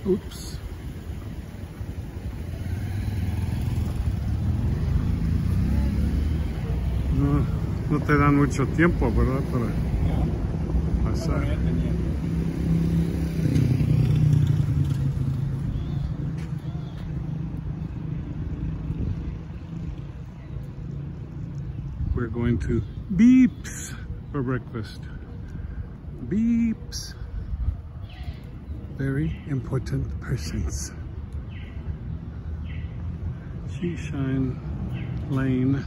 Oops. No, no te dan mucho tiempo, ¿verdad? Para pasar. We're going to Beeps for breakfast. Beeps. Very important persons. Shine Lane.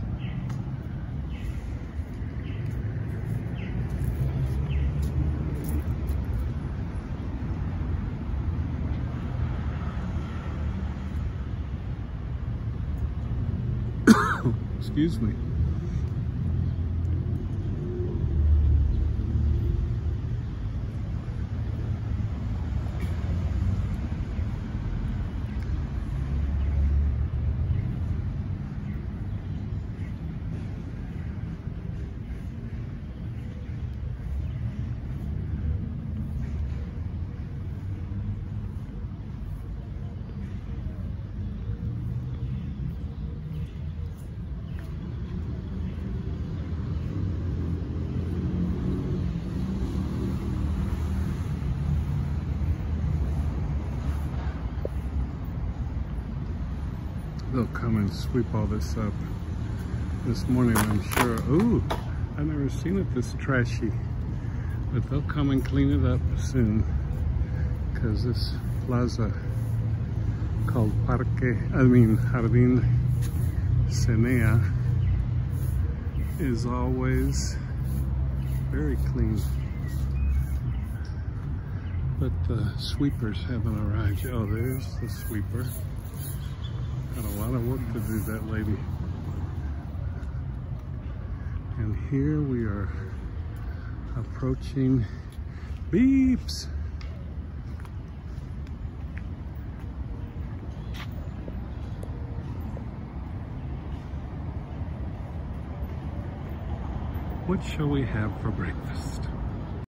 Excuse me. They'll come and sweep all this up this morning, I'm sure. Ooh, I've never seen it this trashy. But they'll come and clean it up soon, because this plaza called Jardín Zenea is always very clean. But the sweepers haven't arrived. Oh, there's the sweeper. Got a lot of work to do, that lady. And here we are approaching Beeps. What shall we have for breakfast?